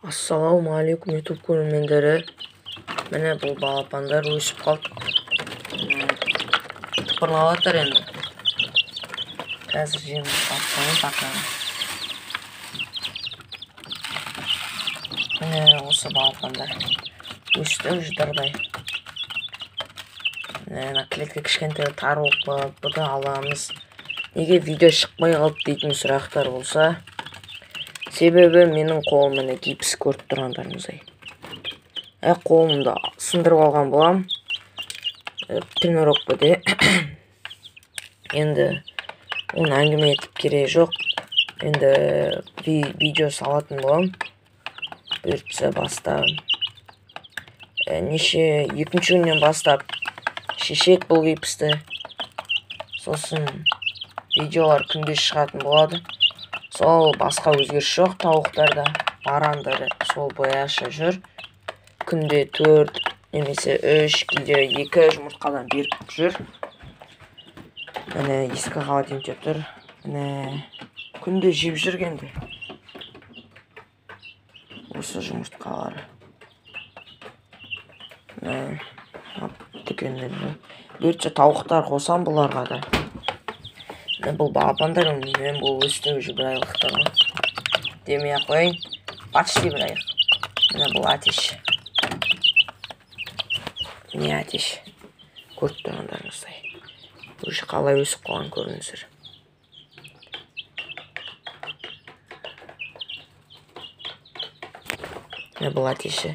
Ассалаумағалейкум YouTube көрермендері. Міне бұл балапандар өсіп қалды. Тыпырлап жатыр енді. Қазір жеміз бастаймын бақырын. Міне осы балапандар өсті жыдырдай. Міне клетка кішкентай тар болып қалды. Бұны аламыз. Неге видео шықпай қалды дейтін сұрақтар болса, себебі менің қолымда гипс көріп тұрғандарыңыздай. Қолымды сындырып алған болам. Тренировка де. Енді оны әңгіме етіп керегі жоқ. Енді видео салатын болам. Бұйыртса бастап. Екінші күннен бастап шешет бұл гипсті. Сосын видеолар күнде шығатын болады. Сол басқа өзгеріс жоқ. Тауықтарда, барандары сол бояша жүр. Күнде 4 немесе 3, кейде 2 жұмыртқадан беріп жүр. Міне ескі холодильникте тұр. Міне күнде жеп жүргенде. Осы жұмыртқалары. Міне дүкенден. Бұйыртса тауықтар қосам бұларға да. Бұл балапандар мен бұл өсті уже бір айлықтар. Демей ақ қойын. Почти бір айлық. Міне бұл атеш. Не атеш. Көріп тұрғандарыңыздай. Уже қалай өсіп қалған көрініңіздер. Міне бұл атеші.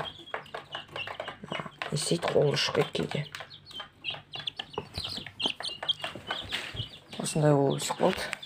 Не істейді, қолы ұшып кеткейде. Осындай ол өсіп қалды.